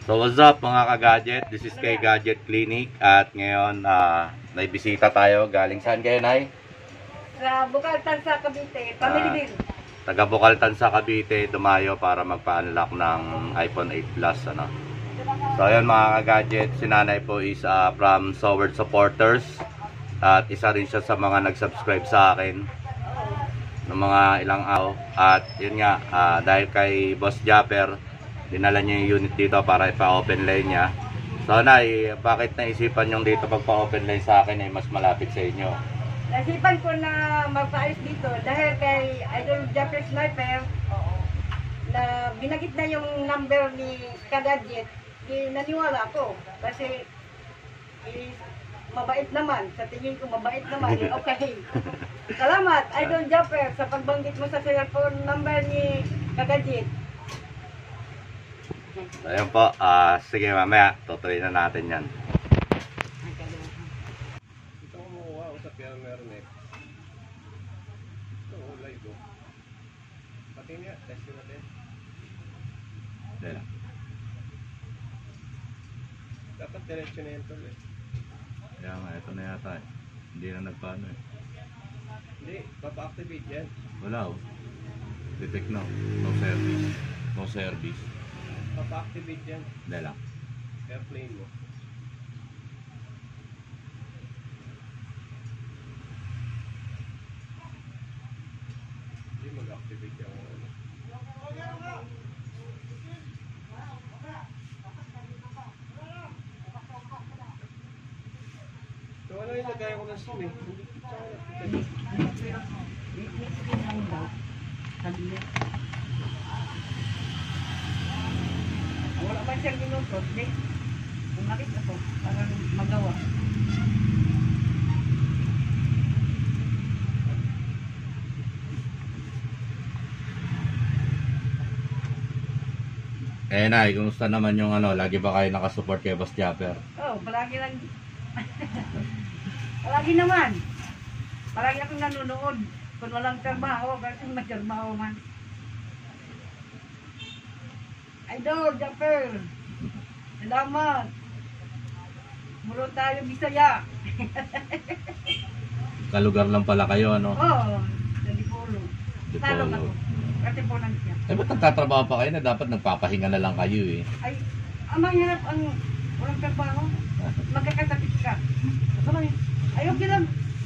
So what's up mga ka-gadget? This is Kay Gadget Clinic at ngayon may bisita tayo. Galing saan kayo, Nay? Sa Bukaltan sa Cavite, Family Bill. Taga Bukaltan sa Cavite, dumayo para magpa-unlock ng iPhone 8 Plus. Ano? So ayun mga ka-gadget, si Nanay po is from Soward Supporters. At isa rin siya sa mga nag-subscribe sa akin ng mga ilang araw. At yun nga, dahil kay Boss Japper, dinala niya yung unit dito para ipa-open line niya. So Nay, bakit naisipan yung dito pagpa-open line sa akin ay mas malapit sa inyo? Naisipan ko na magpaayos dito dahil kay Idol Japper Sniper na binagit na yung number ni Kagadget. Naniwala ako kasi mabait naman. Sa tingin ko mabait naman. Okay. Salamat Idol Japper sa pagbanggit mo sa cellphone number ni Kagadget. Ayun po, sige mamaya, tutuloy na natin yan. Ito kumuha o sa piano meron eh. Ito, live o. Pati niya, test natin. Dala. Dapat diretso na yan tol eh. Kaya nga, ito na yata eh. Hindi na nagpaano eh. Hindi, papa-activate yan. Wala oh. Detect no. No service. No service. Papa-activate yan. Dala. Airplane mo. Hindi mag-activate yan. So ano yung lagay ko ng SIM eh? Hindi Wala man siyang minuto, umalit ako para magawa. Eh Nay, kumusta naman yung ano, lagi ba kayo nakasupport kay Boss Japper? Oh, palagi lang. Palagi naman. Palagi akong nanonood. Kung walang trabaho, kasi may trabaho man. Idol, Japper. Salamat. Muro tayo Bisaya. Kalugar lang pala kayo, ano? Oo, sa Dipolo. Talong ako. Kasi po lang siya. Eh, ba't nagtatrabaho pa kayo na dapat nagpapahinga na lang kayo eh? Ay, ang mahirap ang walang trabaho. Magkakasakit ka. Ayaw lang.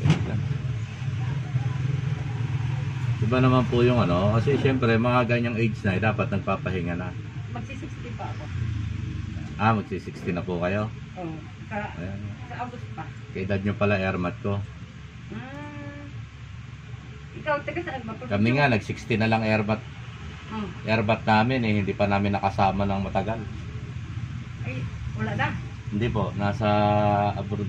Iba naman po yung ano, kasi syempre mga ganyang age na eh, dapat nagpapahinga na. Magsi-60 pa ako. Magsi-60 na po kayo? Oo, Ayan. sa August pa. Kaedad nyo pala airmat ko. Ikaw, taga saan ba? Kami nga, nag-60 na lang airmat. Airmat namin eh, hindi pa namin nakasama ng matagal. Ay, wala na. Hindi po, nasa abroad.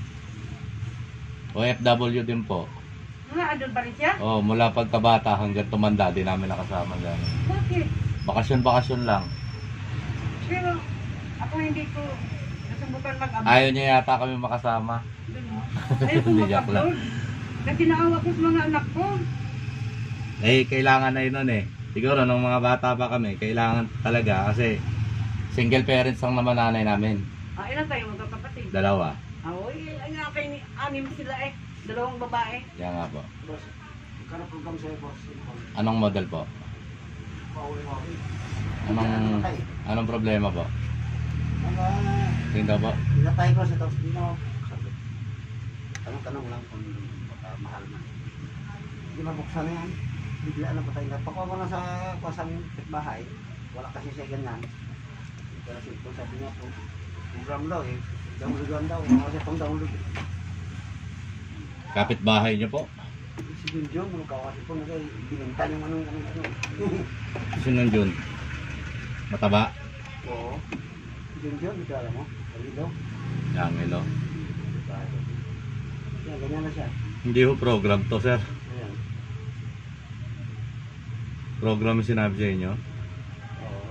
OFW din po. Andun pa rin siya? Oh, mula pagkabata hanggang tumanda, di namin nakasama gano'n. Bakit? Bakasyon lang. Pero, ako hindi ko nasubukan mag-abot. Ayaw niya yata kami makasama. Ayaw ko Hindi, joke lang. mag-upload. Kasi naawa ko sa mga anak ko. Eh, kailangan na yun nun eh. Siguro, nung mga bata pa kami, kailangan talaga kasi single parents ang naman nanay namin. Ilan tayo magkakapatid? Dalawa. Ay, nga kayo, anim sila eh. Dalawang babae. Yan nga po. Boss, magkano program sa'yo boss? Anong model po? Anong problema po? Tingnan po. Pinatay ko sa tapos dito. Tanong-tanong lang kung mahal na. Hindi mabuksan na yan. Bigla na patay na. Pakuha ko na sa kusang bahay. Wala kasi siya ganyan. Kasi kung sabi niya po, program daw eh. Downloadan daw. Kasi pang download. Kapitbahay niyo po? Si Junjun, mga kawasi po, binenta yung anong. Sino Jun? Mataba? Oo. Si Junjun, ito alam mo. Kalido. Yangelo. Yan, ganyan na siya. Hindi ho program to, sir. Ayan. Program yung sinabi sa inyo. Oo.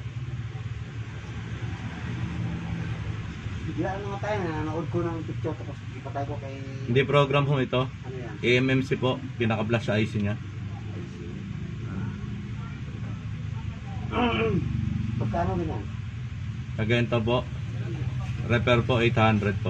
Bigla na tayo, nanood ko ng picture tapos ipatay ko kay... Hindi program ho ito. Ano yan? AMMC po. Pinaka-flash sa IC niya. Pagkano ganyan? Kagento po. Repair po 800 po.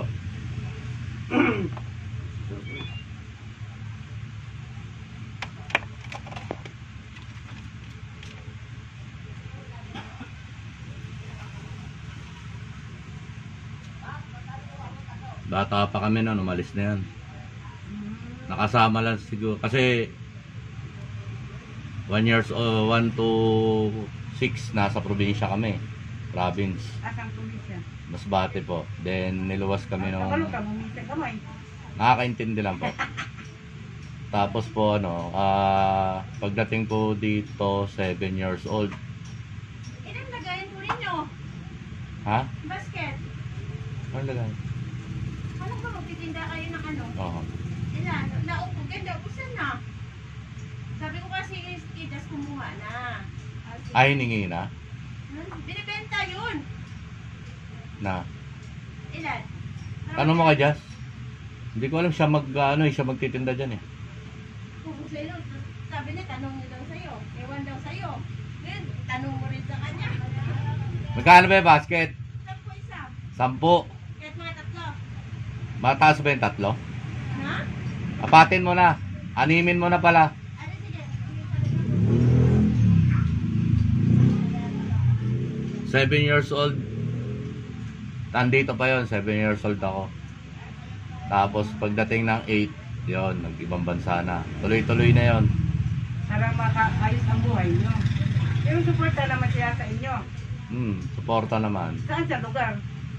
Bata pa kami noon, umalis na yan. Nakasama lang siguro kasi 1 to 6 nasa probinsya kami. Province. Asang tumisya. Masbate po. Then niluwas kami nung Kapalo ka, mumisya kamay. nakakaintindi lang po. Tapos po pagdating ko dito 7 years old. Ilan lagayan po ninyo? Ha? Basket. Ano lagay? Ano ba magtitinda kayo ng ano? Oo. Ilan? Naupo, ganda. Busan na. Sabi ko kasi idas kumuha na. Ay, hiningi na? Binibenta yun. Na. Ilan? Ano mo ka, Jazz? Hindi ko alam siya siya magtitinda dyan eh. Kung sa'yo, sabi niya, tanong niya daw sa'yo. Ewan daw sa'yo. Then, tanong mo rin sa kanya. Magkano ba yung basket? 10 isa. 10. Kahit mga tatlo. Mataas ba yung 3? Ha? Apatin mo na. Animin mo na pala. Ano sige? 7 years old. Nandito pa yon, 7 years old ako. Tapos pagdating ng 8, yon, nag-ibang bansa na. Tuloy-tuloy na yon. Para makaayos ang buhay nyo. Pero suporta naman siya sa inyo. Suporta naman. Saan sa lugar?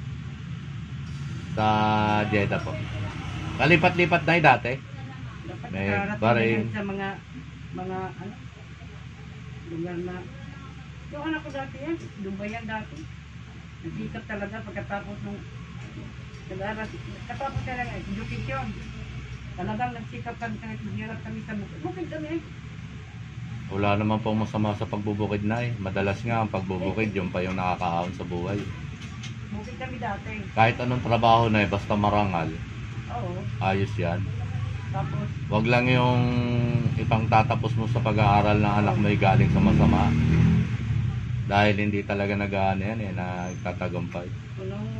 Sa Jeddah po. Kalipat-lipat na dati. Dapat May karating baray. yan sa mga ano, lugar na. Yung anak ko dati yan, Dubai yan dati. Nagsikap talaga pagkatapos nung nag-aral. Katapos na lang, education. Talagang nagsikap kami, naghirap kami sa bukid. Bukid kami eh. Wala naman pong masama sa pagbubukid na eh. Madalas nga ang pagbubukid, yung pa yung nakakaahon sa buhay. Bukid kami dati. Kahit anong trabaho na eh, basta marangal, Oo. ayos yan. Tapos, Wag lang yung ipang tatapos mo sa pag-aaral ng anak mo ay galing sa masama. Dahil hindi talaga nag-ano yan eh, nagtatagumpay. nung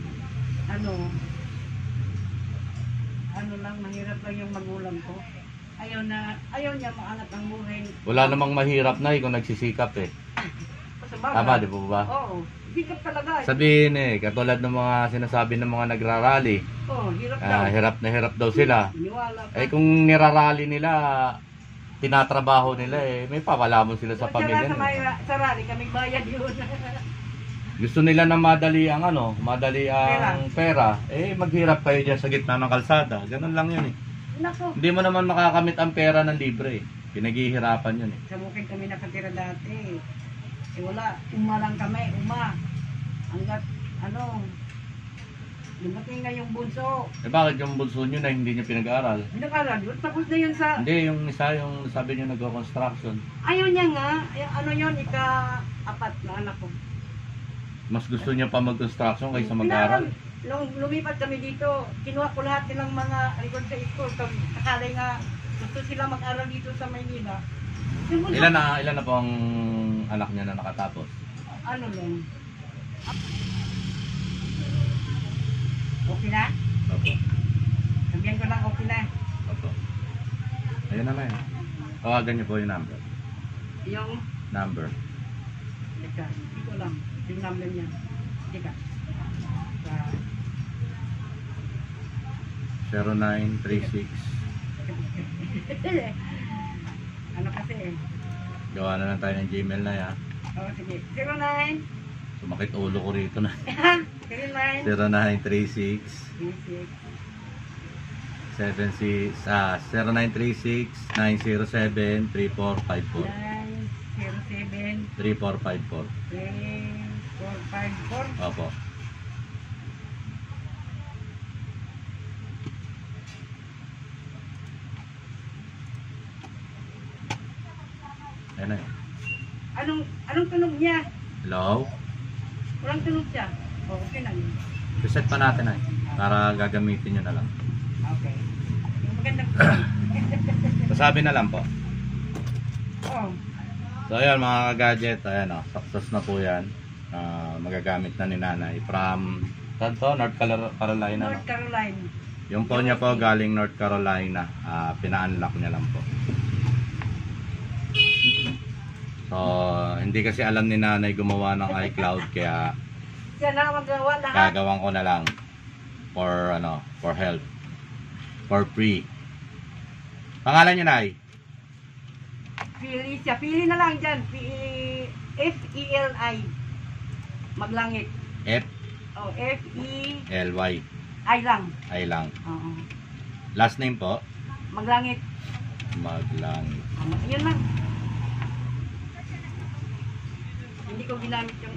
ano lang, mahirap lang yung magulang ko. Ayaw niya maangat ang buhay. Wala namang mahirap na eh kung nagsisikap eh. Sa bagay. Tama, di po ba? Oo. Sikap talaga eh. Sabihin eh, katulad ng mga sinasabi ng mga nagrarally, Oo, hirap daw. hirap na hirap daw sila. Niwala ka. Eh kung nirarally nila, tinatrabaho nila eh, may papalamon sila sa pamilya Sa nila. sa rally, kami bayad yun. Gusto nila na madali ang madali ang pera. Eh maghirap kayo diyan sa gitna ng kalsada. Ganun lang 'yun eh. Nako. Hindi mo naman makakamit ang pera ng libre eh. Pinaghihirapan 'yun eh. Sa bukid kami nakatira dati. Eh wala, lang kami, hanggat dumating na yung bunso. Eh bakit yung bunso nyo na hindi nyo pinag-aaral? Nag-aral yun, tapos na yun sa... Hindi, yung isa yung sabi nyo nag-construction. Ayaw niya nga, yun, ika-apat na anak ko. Mas gusto niya pa mag-construction kaysa mag-aaral. Nung lumipat kami dito, kinuha ko lahat nilang mga record sa school. Akala nga, gusto sila mag-aral dito sa Maynila. Yung bunso, Ilan na po ang anak niya na nakatapos? ano lang. Okay na? Opo. Sabihan ko lang okay na. Opo. Ayun na yun. Tawagan niyo po yung number. Yung, Number. teka, hindi ko lang. Yung number niya. Teka. 0936. Ano kasi eh. Gawa na lang tayo ng Gmail na ya. Oh, sige. 09. Sumakit ulo ko rito na. 09. 0936 36. 0936 907 3454. 907 3454. 3454. Opo. Ayan na yun. Anong tunog niya? Hello? Walang tunog siya. Oh, okay na yun. Reset pa natin ay. Para gagamitin nyo na lang. Okay. Yung magandang tunog. Sasabi na lang po. Oh. So ayan mga ka-gadget. Ayan o. Success na po yan. magagamit na ni nanay from saan to? North Carolina, no? North Carolina. Yung phone niya po galing North Carolina, pina-unlock niya lang po. So hindi kasi alam ni nanay gumawa ng iCloud, kaya Siya na magawa lahat. gagawin ko na lang for help, for free. Pangalan niya, nay? Felicia. Pili na lang dyan. F-E-L-I. Maglangit. F Oh, F-E-I L Y lang. I lang. Oo. Last name po? Maglangit. Maglang. Yun lang. Hindi ko ginamit yung...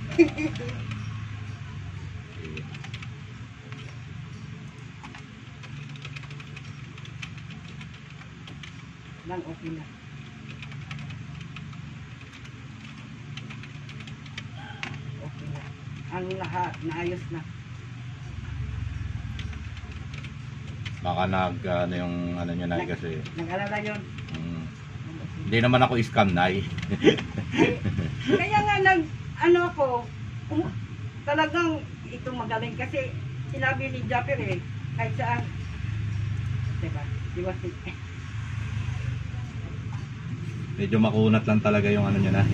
lang, okay na. Okay na. Ang lahat, naayos na. Baka yung ano niya, nay, kasi Nag-alala yun. hindi naman ako scam, nay. Kaya nga talagang ito magaling kasi sinabi ni Japper kahit saan. Diba? Medyo makunat lang talaga yung ano niya, na.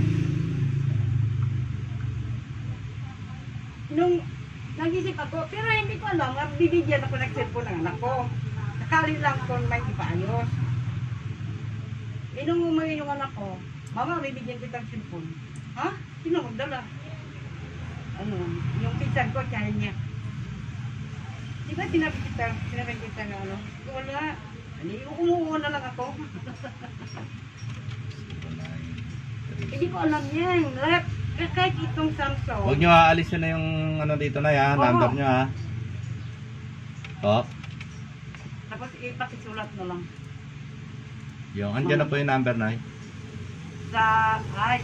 Nung nag-isip ako, pero hindi ko alam, bibigyan ako ng cellphone ng anak ko. Sakali lang kung may ipaayos. Nung umuwi yung anak ko, mama, bibigyan kita ng cellphone. Ha? Sino magdala? Yung pinsan ko, kaya niya. Di ba sinabi kita nga wala. Hindi, umuwi na lang ako. Hindi ko alam yan. Lahat, kahit itong Samsung. Huwag nyo aalisin na yung ano dito, nay, ha? Number nyo, ha? Oh, Tapos ipakisulat na lang. yung andyan na po yung number, nay. Sa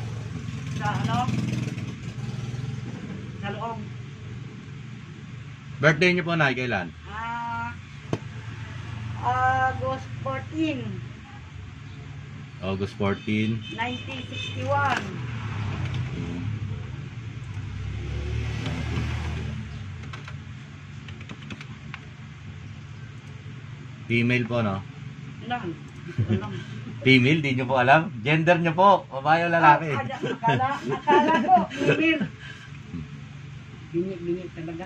loob. Birthday nyo po, nay, kailan? August 14, August 14. 1961. Female po, no? Lang. Female, di nyo po alam? Gender nyo po, babae o lalaki? Akala ko, email. Bingi talaga.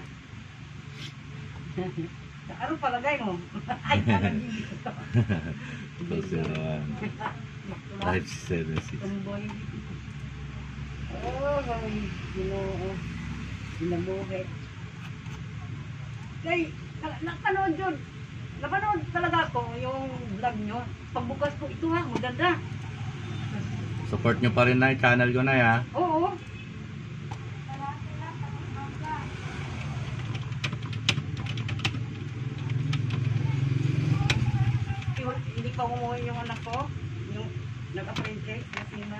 Ano palagay mo? Ay, parang hindi ko. 576. Tumboy. Oh, Ginoo. Ginabuhay. Kay, napanood yun. Napanood talaga ako yung vlog nyo. Pagbukas ko, ito ha, maganda. Support nyo pa rin na channel ko, na, ha? Oo. Hindi pa umuwi yung anak ko. Yung nag-apprentice na sina.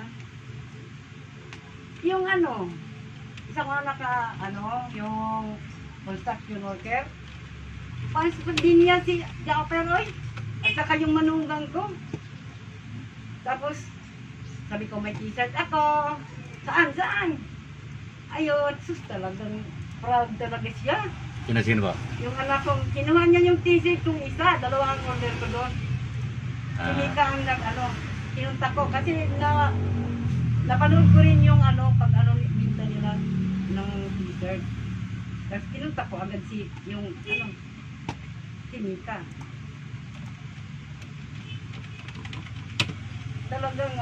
Yung isang anak yung construction worker. Paris pa din niya si Japper, oy. At saka yung manugang ko. Tapos, sabi ko may t-shirt ako. Saan? Ayun, sus talagang proud talaga siya. Sino ba? Yung anak ko, kinuha niya yung t-shirt kong isa, dalawang order ko doon. Sinika ang kinunta ko. Kasi napanood ko rin yung pag binta nila ng t-shirt. Tapos kinunta ko agad yung sinika. Talagang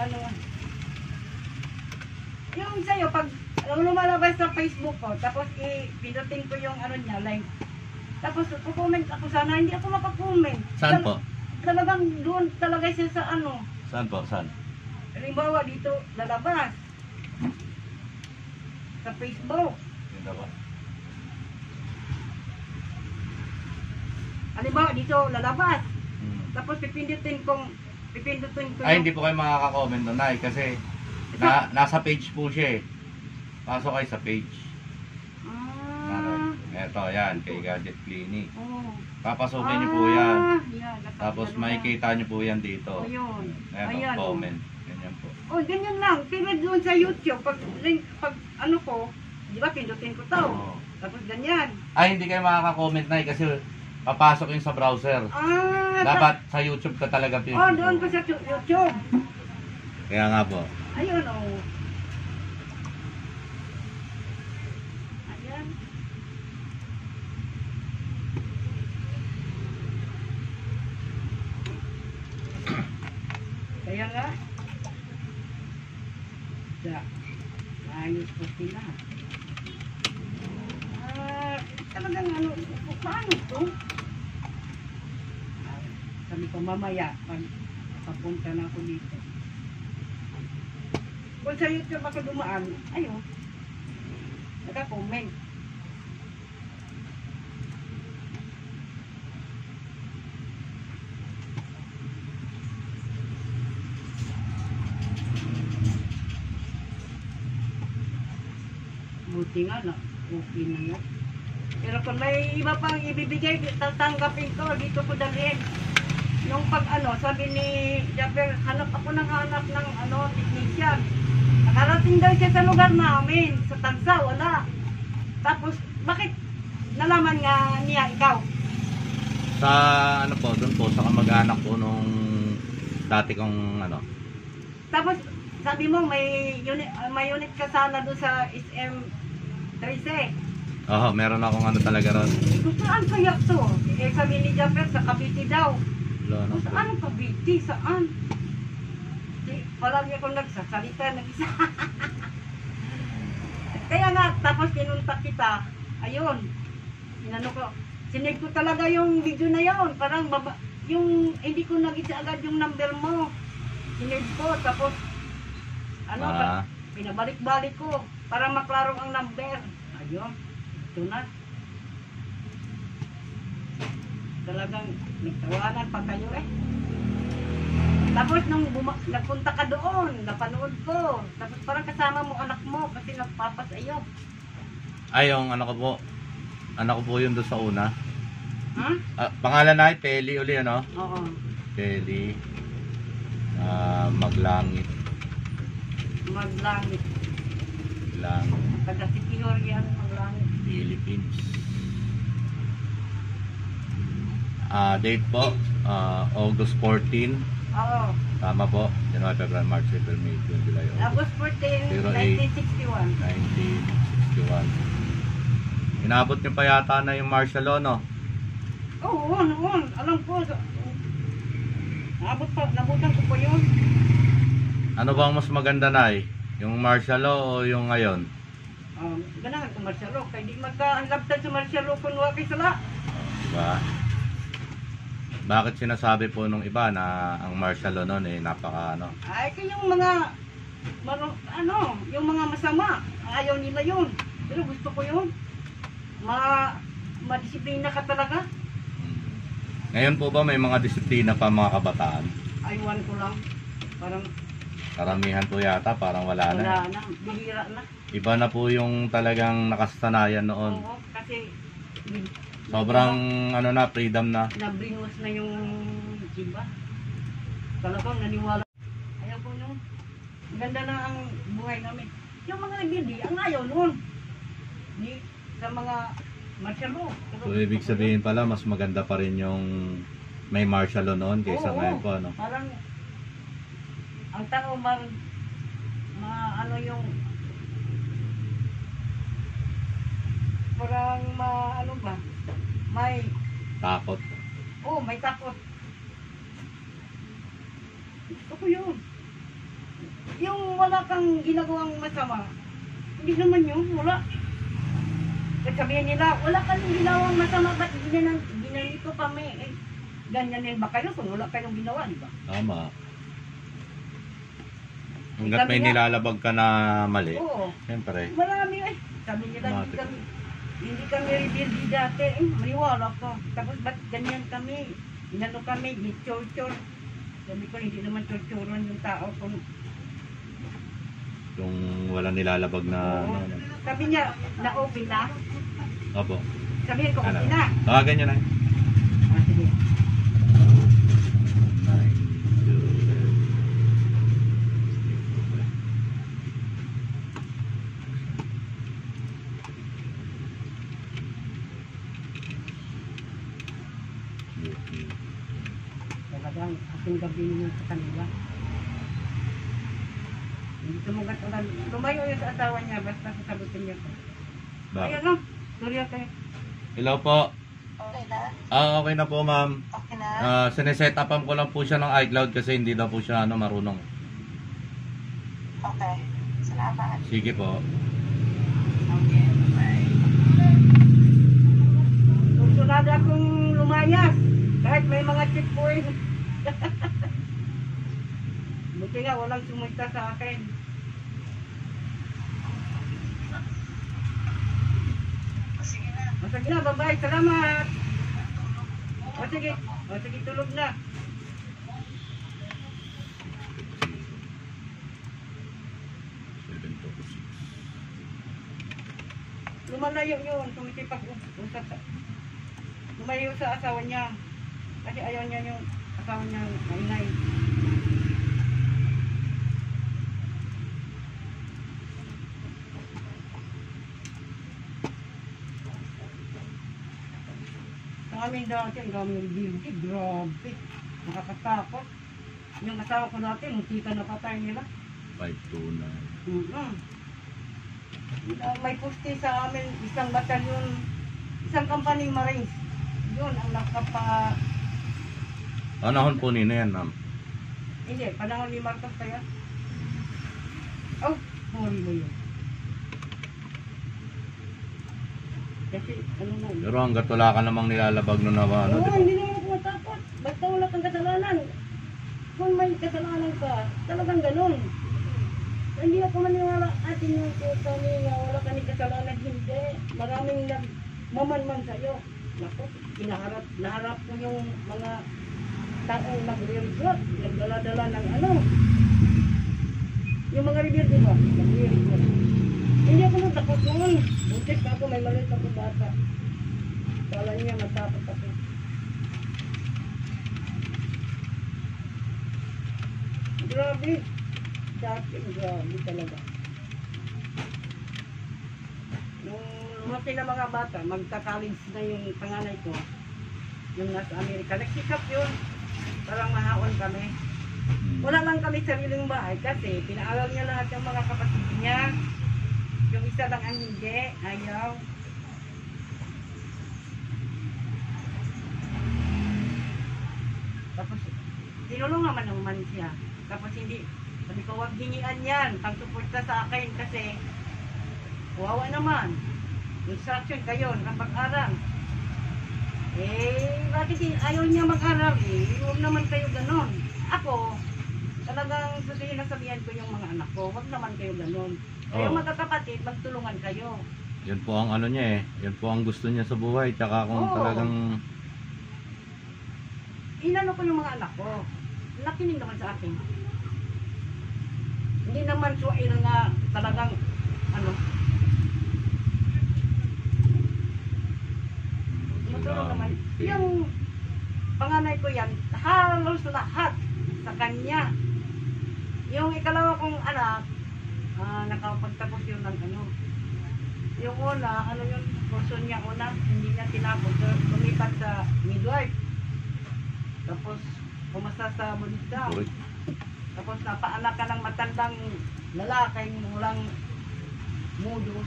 yung sa'yo, pag lumalabas sa Facebook ko, tapos pinutin ko yung niya, like, tapos comment ako sana, hindi ako makakomment. Saan po? Talagang doon talaga siya sa Saan po? Saan? halimbawa dito, lalabas. Sa Facebook. Hindi ba? Halimbawa dito, lalabas. Tapos pipindutin ko Ay, hindi po kayo makaka-comment doon, nay, kasi nasa page po siya, eh. Pasok kayo sa page. Eto, yan, kay Gadget Clinic. Papasukin niyo po yan. Tapos makikita niyo po yan dito. Ayun. Eto, comment. Ganyan po. Oh, ganyan lang. Pero doon sa YouTube, pag Di ba, pindutin ko to. Oo. Tapos ganyan. Ay, hindi kayo makaka-comment na kasi papasok yung sa browser. Dapat sa YouTube ka talaga Oh, doon ko sa YouTube. Kaya nga po. Ayun, oh. Ayan. Kaya nga. Ayos po sila. Talagang ano, paano to? Sabi ko mamaya, pag papunta na ako dito. Kung sa YouTube ako dumaan, ayun, naka-comment. Buti nga na, okay na nga. Pero kung may iba pang ibibigay, tatanggapin ko, dito ko dalhin. Nung pag ano, sabi ni Japper, hanap ako ng technician. Nakarating daw siya sa lugar namin, sa Tagsa, wala. Tapos, bakit nalaman nga niya ikaw? Sa ano po, doon po, sa kamag-anak po nung dati kong ano. Tapos, sabi mo, may unit ka sana doon sa SM 13. Oo, meron akong ano talaga ron. Kung saan kaya to? Eh, sabi ni Japper, sa Cavite daw. Ano po? Saan ang Cavite? Saan? Palagi akong nagsasalita, nag-isa. Kaya nga, tapos pinunta kita, ayun, inano ko, sinave ko talaga yung video na yun, parang yung, hindi ko nag-isa agad yung number mo, sinave ko, tapos, pinabalik-balik ko, para maklaro ang number, ayun, ito na. Talagang, nagtawanan pa kayo eh. Tapos nung nagpunta ka doon, napanood ko. Tapos parang kasama mo anak mo kasi nagpapasayo. Ay, yung ano ko po. Anak ko po yun doon sa una. Ha? Pangalan na ay Peli uli, ano? Oo. Peli. Maglangit. Maglangit. Langit. Taga City yan, Maglangit. Philippines. Date po, August 14. Oo. Tama po. January, February, March, April, May, June, July, August. August 14, 08. 1961. 1961. Inabot niyo pa yata na yung martial law, no? Oo, noon. Alam ko. Nabutan ko po yun. Ano bang mas maganda na eh? Yung martial law o yung ngayon? Ganahan ko martial law. Kaya di magka-labtan sa martial law kung wala kay sala. Diba? Bakit sinasabi po nung iba na ang martial law noon eh napaka ano? Ay, kaya yung mga yung mga masama, ayaw nila yun. Pero gusto ko yun. Madisiplina ka talaga. Ngayon po ba may mga disiplina pa mga kabataan? Aywan ko lang. Parang Karamihan po yata parang wala na. wala na. Bihira na. Iba na po yung talagang nakasanayan noon. Oo, kasi Sobrang ano na, freedom na. na-brainwash na yung iba. Talagang naniwala. Ayaw ko nung ganda na ang buhay namin. Yung mga nagbindi, ang ayaw noon. Sa mga martial law. So ibig sabihin pala mas maganda pa rin yung may martial law noon kaysa Oo, ngayon po, ano? Parang ang tao ano yung parang ano ba? May Takot. may takot. Gusto ko yun. Yung wala kang ginagawang masama, hindi naman yun, wala. Kasi sabihin nila, wala kang ginawang masama, ba't ginanito kami? Ganyan din ba kayo kung wala kayong ginawa, di ba? Tama. Hanggat may Kami nga. nilalabag ka na mali, Oo. siyempre. Marami eh. Sabi nila, hindi kami rebelde dati. Maniwala ko. Tapos ba't ganyan kami? Inano kami, chor-chor. Sabi ko, hindi naman chor-choran yung tao. Yung wala nilalabag na Oo. ano. Sabi niya, na-open na. Opo. Sabihin ko, Ano? open na. Tawagan nyo na. Sige. 9, 2, yung gabi niyo sa kanila. Hindi tumugat ulan. Lumayo yun sa asawa niya, basta sasagutin niya ko. Bakit? Ayan no, surya kayo. Hello po. Okay na? Okay na po, ma'am. Okay na? Sineset upan ko lang po siya ng iCloud kasi hindi daw po siya marunong. Okay. Salamat. Sige po. Okay, bye. Susunod akong lumayas. Kahit may mga checkpoint. Buti nga, walang sumita sa akin. Sige na. O sige na, bye-bye. Salamat. O sige. O sige, tulog na. Lumalayo yun. Tumitipag-usap. Lumayo sa asawa niya. Kasi ayaw niya yung asawa niya maingay. Sa amin dati, ang daming building. Grabe. Nakakatakot. Yung asawa ko dati, munti ka na patay nila. 529. May pusti sa amin, isang batalyon, isang company Marines. Yun ang nakapa... Panahon po nino yan, ma'am. Hindi, panahon ni Marcos kaya. Oh, sorry mo yun. Kasi, ano na. Pero hanggat wala ka namang nilalabag nun na ano, Oo, di ba? hindi naman ako matakot. Basta wala kang kasalanan. Kung may kasalanan ka, talagang ganun. Hindi ako maniwala atin yung kami nga wala ka ni kasalanan, hindi. Maraming nagmamanman sa'yo. Naku, naharap ko yung mga taong nagre-report, nagdala-dala ng ano. Yung mga review, di ba? Nagre-report. Hindi ako natakot noon. Buntis pa ako, may maliit ako bata. Kala niya matakot ako. Grabe. Dati, grabe talaga. Nung lumaki na mga bata, magka-college na yung panganay ko, yung nasa Amerika. Nagsikap yun. Parang mahaon kami. Wala lang kami sariling bahay kasi pinaaral niya lahat ng mga kapatid niya. Yung isa lang ang hindi, ayaw. Tapos, tinulong naman siya. Tapos hindi, sabi ko, huwag hingian yan, pagsuporta sa akin kasi kawawa naman. Instruction kayo, nakapag-aral. Bakit ayaw niya mag-aral huwag naman kayo ganon. Ako, talagang sabihan ko yung mga anak ko, huwag naman kayo ganon. Kayo magkakapatid, magtulungan kayo. Yan po ang ano niya eh. Yan po ang gusto niya sa buhay. Tsaka kung talagang... Inano ko yung mga anak ko. Nakinig naman sa akin. Hindi naman suwail nga talagang ano. Matulong naman. Yung panganay ko yan, halos lahat sa kanya. Yung ikalawa kong anak, nakapagtapos yun ng ano. Yung una, ano yung kurso niya una, hindi niya tinapos. Lumipat sa midwife. Tapos, pumasa sa Bonita. Tapos, napaanak ka ng matandang lalaking walang modus.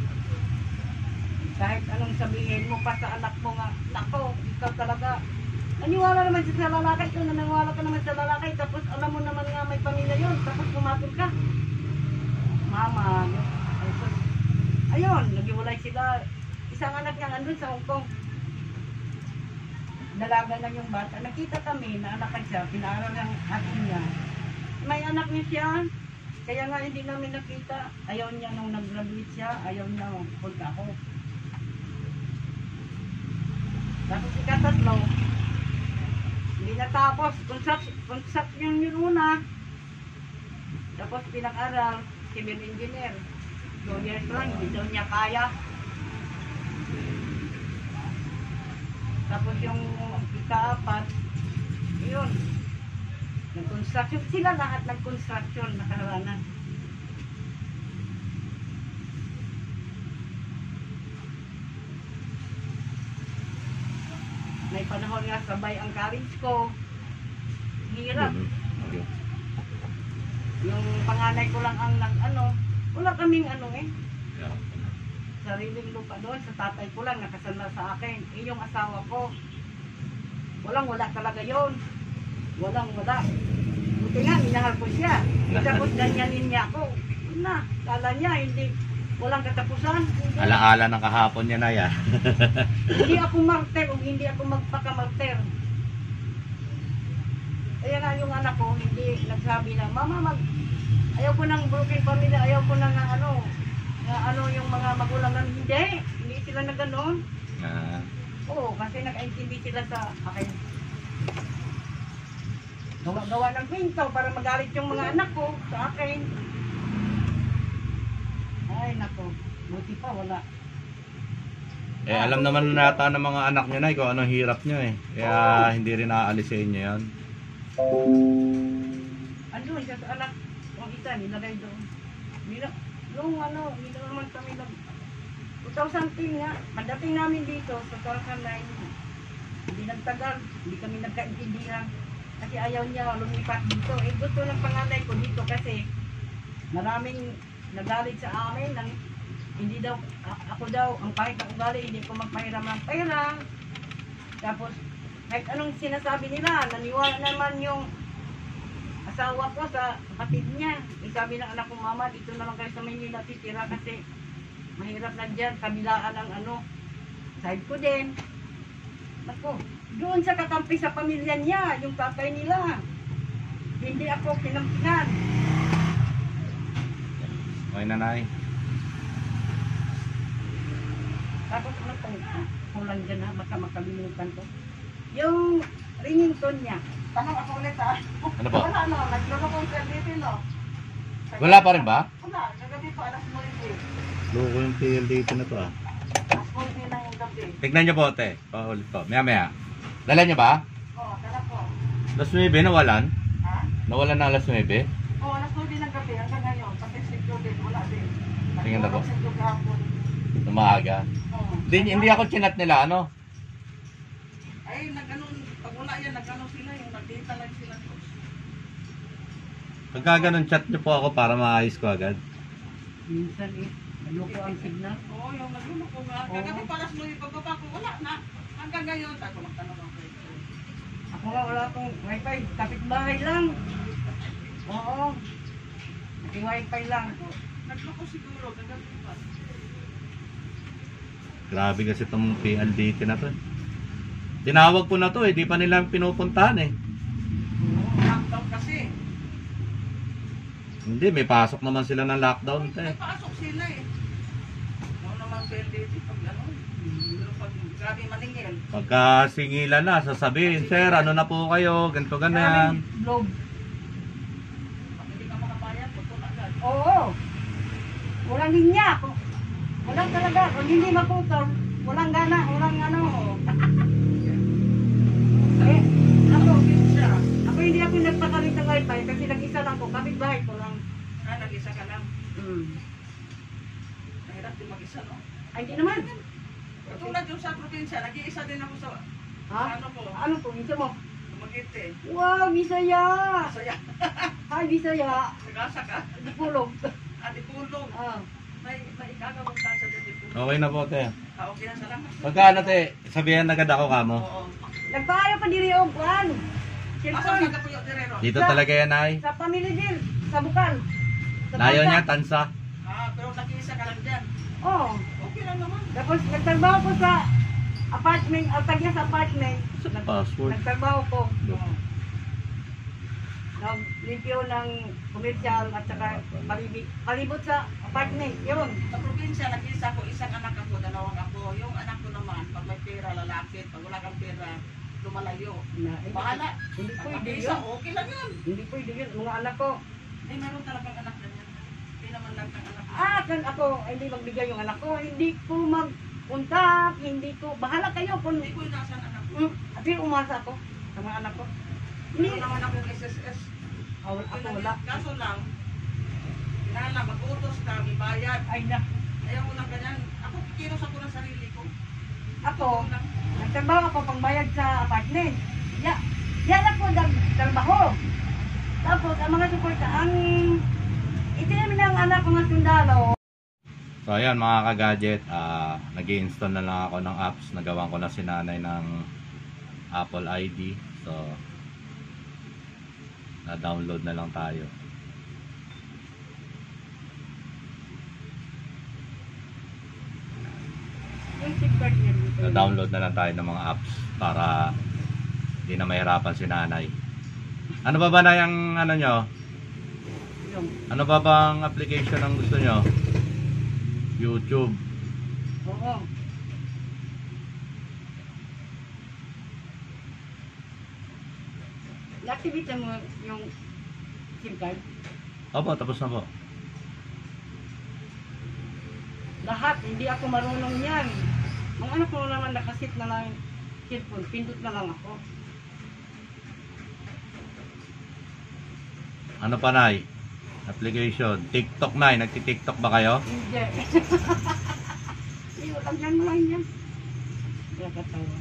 Kahit anong sabihin mo pa sa anak mo nga, nako, ikaw talaga. Naniwala naman siya sa lalaki, kung naniwala ka naman sa lalaki, tapos alam mo naman nga may pamilya yun, tapos pumatol ka. Mama, ayun, naghiwalay sila. Isang anak niya nandun sa Hong Kong. Dalaga lang yung bata. Nakita kami na anak siya, pinaaral ng atin niya. May anak niya siya, kaya nga hindi namin nakita. Ayaw niya nung nag-graduate siya, ayaw niya punta ako. Tapos ikatatlo, hindi natapos. Construction yun una. Tapos pinag-aral, civil engineer. 2 years lang, hindi daw niya kaya. Tapos yung ika-4, yun. Nag-construction. Sila lahat nag-construction, nakaranas. May panahon nga sabay ang college ko. hirap. Okay. Yung panganay ko lang ang wala kaming Yeah. sariling lupa doon sa tatay ko lang nakasala sa akin. Yung asawa ko, wala talaga yon. Wala. Buti nga, minahal ko siya. Tapos ganyanin niya ako. Kala niya, walang katapusan. Alaala ng kahapon niya na yan. Hindi ako martir o hindi ako magpaka-martir. Kaya nga yung anak ko, hindi nagsabi na, Mama, ayaw ko ng broken family, ayaw ko ng yung mga magulang ng hindi sila na gano'n. Oo, kasi nakaintindi sila sa akin. Gawa ng kwento para magalit yung mga anak ko sa akin. Ay, nako. Buti pa, wala. Alam naman nata ng mga anak niyo na kung anong hirap niyo Kaya hindi rin aalis sa inyo yan. Andun siya sa anak. Ang isa, nilagay doon. Hindi naman kami 2010 nga. Pagdating namin dito sa 2009, hindi nagtagal. Hindi kami nagkaintindihan. Kasi ayaw niya lumipat dito. Gusto ng panganay ko dito kasi maraming nagalit sa amin. Hindi daw, ako daw, ang pahit na ugali, hindi ko magpahiram ng pera. Tapos, kahit anong sinasabi nila, naniwala naman yung asawa ko sa kapatid niya. Sabi ng anak ko, Mama, dito na lang kayo sa Manila titira kasi mahirap na dyan, kabilaan ng side ko din. Ako, doon sa kakampi sa pamilya niya, yung tatay nila. Hindi ako kinampinan. Okay, nanay. Tapos kulang dyan baka makalimutan ko. Yung ringing tone niya. Tanong ako ulit Ano po? Nagloko kong service Wala pa rin ba? Wala, kagabi po, alas 9. Loko yung TL dito na to Alas 9 na yung gabi. Tignan niyo po, te. Paulit po. Maya. Dala niyo ba? Oo, tala po. Alas 9, nawalan? Ha? Nawalan na alas 9? Oo, alas 9 ng gabi hanggang ngayon. Pati siglo din, wala din. Tingnan na po. Siglo kahapon. Umaga. Oo. Hindi ako chinat nila, ano? Ay, pag wala yan, sila, yung nagdita lang sila. Pagka ganun, chat niyo po ako para maayos ko agad. Minsan naloko ang signal. Oo, yung nagluloko nga. Kagabi paras mo yung pagbaba ko, wala na. Hanggang ngayon, tayo magtanong ako. Ako nga, wala akong wifi. Kapitbahay lang. Oo. Naging wifi lang. Nagloko siguro, kagabi pa. Grabe kasi itong PLDT na to. Tinawag ko na to di pa nila pinupuntahan Lockdown kasi. Hindi, may pasok naman sila ng lockdown May pasok sila Ano naman PLDT pag pag grabe maningil. Pagka singilan na, sasabihin, Sir, ano na po kayo, ganito ganyan. Globe. Pag hindi ka makabayad, putol agad. Oo. Walang linya. Walang talaga. Kung hindi maputol, walang gana, walang Ako hindi ako nagpakalit ng wifi kasi nag-isa lang ko. Kapitbahay ko lang. Nag-isa ka lang. Hmm. Mahirap din mag-isa, no? Ay, hindi naman. Katulad yung sa probinsya, nag-iisa din ako sa Ha? ano po, Ano po? Isa mo? Magite. Wow, Bisaya! Masaya. Hi, Bisaya! Nagasa ka. Dipulog. Adipulog. Ah. May igagawang sa Adipulog. Okay na po, te. Okay na, salamat. Pagka ano, te, sabihan agad ako kamo. Oo. Nagpaayo pa diri og kuan. Asan Cellphone. ka po yung direro? Dito talaga yan, ay. Sa family deal. Sa Bukal. Sa Layo Tansa. niya, tansa. Pero nag-iisa ka lang dyan. Oo. Okay lang naman. Tapos nagtrabaho ko sa apartment, tagya sa apartment. Sa password. Nagtrabaho ko. Naglimpyo ng komersyal at saka palibot sa apartment. Yun. Sa probinsya, nag-iisa ko, isang anak ako, dalawang ako. Yung anak ko naman, pag may pera, lalaki. Pag wala kang pera, lumalayo. Bahala. Hindi Pag pwede mag-iisa, yun. okay lang yun. Hindi pwede yun. Mga anak ko. Meron talagang anak na yan. Hindi naman lang kang anak. Kan ako, hindi magbigay yung anak ko. Hindi ko magpuntak. Hindi ko, bahala kayo kung Hindi ko inasan anak ko. At umasa ako sa mga anak ko. Hindi. Meron naman akong SSS. Ako wala. Kaso lang, kinala, mag-utos ka, may bayad. Ay na. Ayaw ko lang ganyan. Ako, kikilos ako ng sarili ko. Ako, Ito lang. nagtrabaho ako pangbayad sa apartment. Ya. Yan ako nagtrabaho. Tapos, ang mga suporta, ang itinamin ng anak ko nga sundalo. So ayan mga ka-gadget, nag-i-install na lang ako ng apps. Nagawan ko na si nanay ng Apple ID. So na-download na lang tayo. Yung SIM card niya dito. Na-download na lang tayo ng mga apps para hindi na mahirapan si nanay. Ano ba na yung ano nyo? Yung, Ano ba bang application ang gusto nyo? YouTube. oo. I-activate mo yung SIM card. Opo, tapos na po. Lahat, hindi ako marunong yan. Ang anak ko naman nakasit na lang cellphone, pindot na lang ako. Ano pa nay? Application. TikTok nay. Nagti-TikTok ba kayo? Hindi. Iwakan yan lang yan. Nakatawa.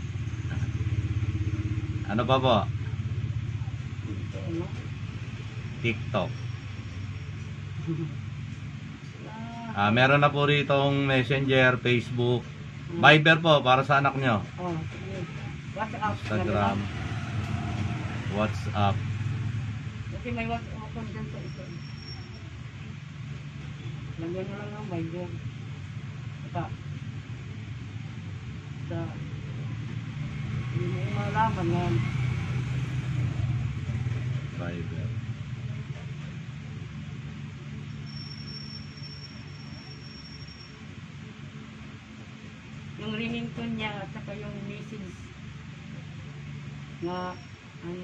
Ano pa po? Ito, ano? TikTok. Ah, Meron na po ritong Messenger, Facebook, Viber po para sa anak nyo. oh, sige. WhatsApp. Instagram, WhatsApp. Kasi may WhatsApp ako dyan sa ito. Lagyan mo lang ng Viber. Saka, hindi mo malaman yan. Viber. Yung ringtone niya at saka yung message na ano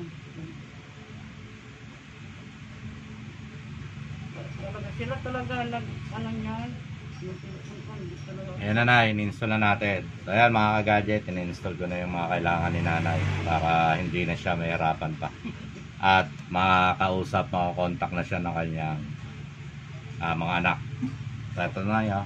sila talaga nag ano niyan Ayan na na, in-install na natin. So ayan mga ka-gadget, in-install ko na yung mga kailangan ni nanay para hindi na siya mahirapan pa. At makakausap, makakontakt na siya ng kanyang mga anak. So ito na yun.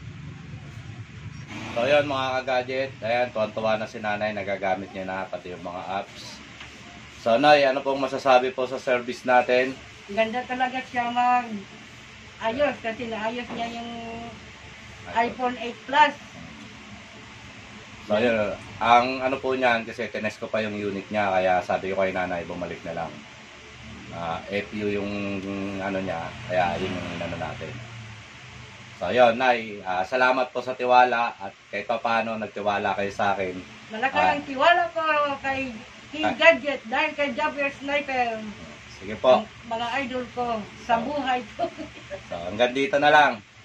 So ayan mga ka-gadget, ayan, tuwan-tuwa na si nanay, nagagamit niya na pati yung mga apps. So nay, ano pong masasabi po sa service natin? ganda talaga siya mag ayos kasi naayos niya yung iPhone 8 Plus. So ayun, ang ano po niyan, kasi tinest ko pa yung unit niya, kaya sabi ko kay nanay, bumalik na lang. FU yung ano niya, kaya yun yung ano natin. So ayun, nay, salamat po sa tiwala at kahit pa paano nagtiwala kayo sa akin. Malaki ang tiwala ko kay Gadget dahil kay Jabber Sniper. Sige po. Ang mga idol ko sa buhay ko. So hanggang dito na lang.